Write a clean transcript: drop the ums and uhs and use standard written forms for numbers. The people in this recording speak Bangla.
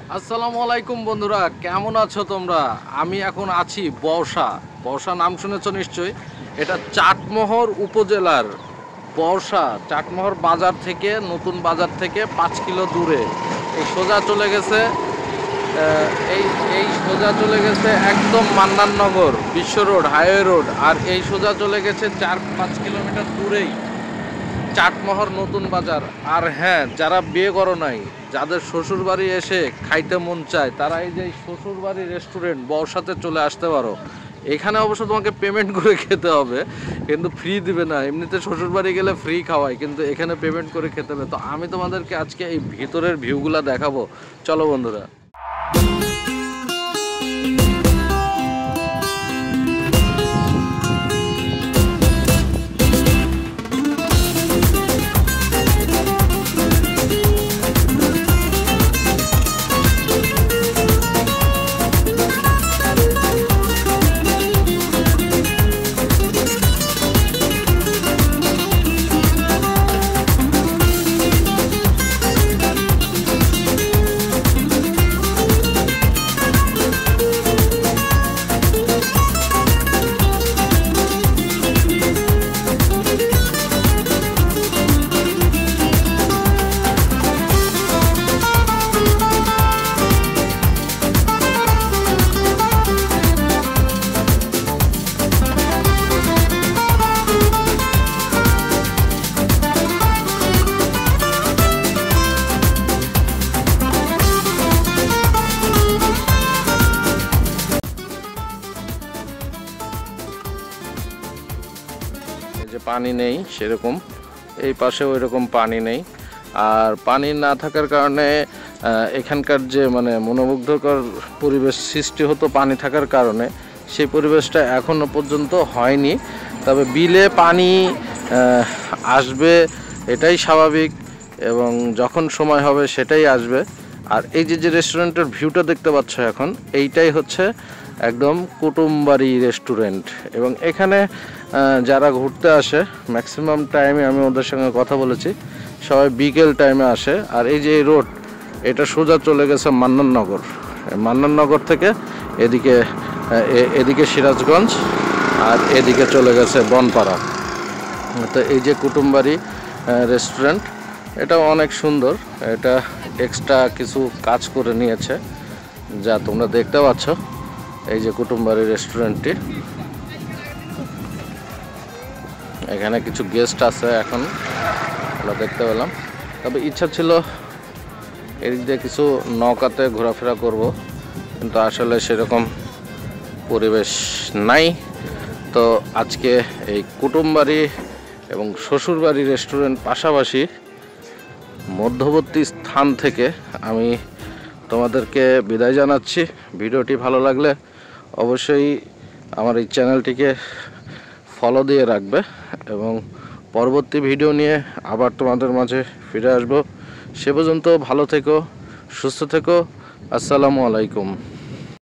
আসসালামু আলাইকুম বন্ধুরা, কেমন আছো তোমরা? আমি এখন আছি বর্ষা। বর্ষা নাম শুনেছো নিশ্চয়ই। এটা চাটমোহর উপজেলার বর্ষা। চাটমোহর বাজার থেকে, নতুন বাজার থেকে 5 কিলো দূরে। এই সোজা চলে গেছে এই এই সোজা চলে গেছে একদম মান্নাননগর বিশ্ব রোড, হাইওয়ে রোড। আর এই সোজা চলে গেছে 4-5 কিলোমিটার দূরেই চাটমোহর নতুন বাজার। আর হ্যাঁ, যারা বিয়ে করো নাই, যাদের শ্বশুর বাড়ি এসে খাইতে মন চায়, তারা এই যে শ্বশুর বাড়ি রেস্টুরেন্ট বর্ষাতে চলে আসতে পারো। এখানে অবশ্য তোমাকে পেমেন্ট করে খেতে হবে, কিন্তু ফ্রি দিবে না। এমনিতে শ্বশুর বাড়ি গেলে ফ্রি খাওয়ায়, কিন্তু এখানে পেমেন্ট করে খেতে হবে। তো আমি তোমাদেরকে আজকে এই ভিতরের ভিউগুলা দেখাবো। চলো বন্ধুরা। যে পানি নেই সেরকম, এই পাশে ওই রকম পানি নেই। আর পানি না থাকার কারণে এখানকার যে মনোমুগ্ধকর পরিবেশ সৃষ্টি হতো পানি থাকার কারণে, সেই পরিবেশটা এখনো পর্যন্ত হয়নি। তবে বিলে পানি আসবে, এটাই স্বাভাবিক, এবং যখন সময় হবে সেটাই আসবে। আর এই যে রেস্টুরেন্টের ভিউটা দেখতে পাচ্ছ এখন, এইটাই হচ্ছে একদম কুটুমবাড়ি রেস্টুরেন্ট। এবং এখানে যারা ঘুরতে আসে ম্যাক্সিমাম টাইমে, আমি ওদের সঙ্গে কথা বলেছি, সবাই বিকেল টাইমে আসে। আর এই যে রোড, এটা সোজা চলে গেছে মান্নাননগর। মান্নাননগর থেকে এদিকে সিরাজগঞ্জ, আর এদিকে চলে গেছে বনপাড়া। তো এই যে কুটুমবাড়ি রেস্টুরেন্ট, এটা অনেক সুন্দর। এটা এক্সট্রা কিছু কাজ করে নিয়েছে, যা তোমরা দেখতে পাচ্ছ। এই যে কুটুমবাড়ি রেস্টুরেন্টটি, এখানে কিছু গেস্ট আছে এখন, আমরা দেখতে পেলাম। তবে ইচ্ছা ছিল এদিক দিয়ে কিছু নৌকাতে ঘোরাফেরা করব, কিন্তু আসলে সেরকম পরিবেশ নাই। তো আজকে এই কুটুমবাড়ি এবং শ্বশুরবাড়ি রেস্টুরেন্ট পাশাপাশি মধ্যবর্তী স্থান থেকে আমি তোমাদেরকে বিদায় জানাচ্ছি। ভিডিওটি ভালো লাগলে অবশ্যই আমার এই চ্যানেলটিকে ফলো দিয়ে রাখবে, এবং পরবর্তী ভিডিও নিয়ে আবার তোমাদের মাঝে ফিরে আসব। সে পর্যন্ত ভালো থেকো, সুস্থ থেকো। আসসালামু আলাইকুম।